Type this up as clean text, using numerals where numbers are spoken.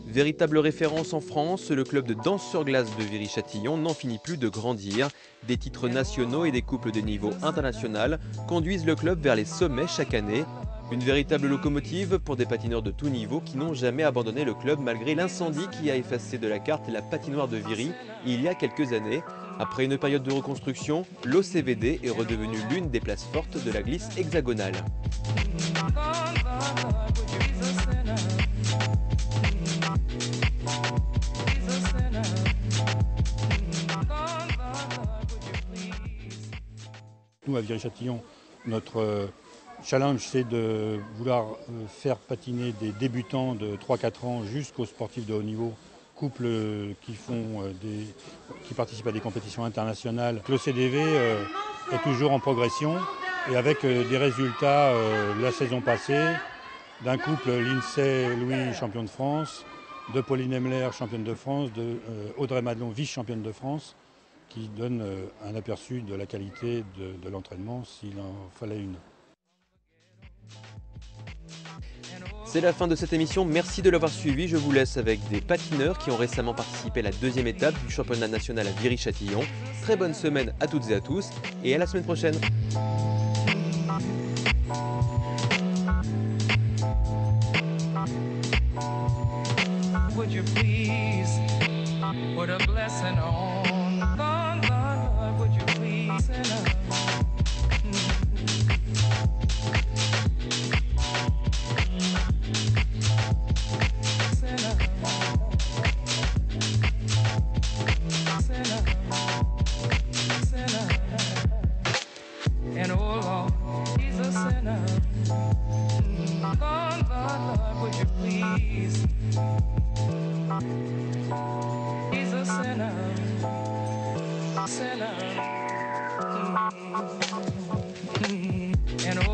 Véritable référence en France, le club de danse sur glace de Viry-Châtillon n'en finit plus de grandir. Des titres nationaux et des couples de niveau international conduisent le club vers les sommets chaque année. Une véritable locomotive pour des patineurs de tout niveau qui n'ont jamais abandonné le club malgré l'incendie qui a effacé de la carte la patinoire de Viry il y a quelques années. Après une période de reconstruction, l'OCVD est redevenue l'une des places fortes de la glisse hexagonale. Nous, à Viry-Châtillon, notre challenge, c'est de vouloir faire patiner des débutants de 3-4 ans jusqu'aux sportifs de haut niveau, couples qui participent à des compétitions internationales. L'OCDV est toujours en progression et avec des résultats la saison passée d'un couple Lindsay-Louis, champion de France, de Pauline Emler, championne de France, de Audrey Madelon, vice-championne de France, qui donne un aperçu de la qualité de l'entraînement s'il en fallait une. C'est la fin de cette émission, merci de l'avoir suivi. Je vous laisse avec des patineurs qui ont récemment participé à la deuxième étape du championnat national à Viry-Châtillon. Très bonne semaine à toutes et à tous et à la semaine prochaine. Would you please put a blessing on God, would you please and oh Lord, he's a sinner. God, would you please? He's a sinner, sinner. And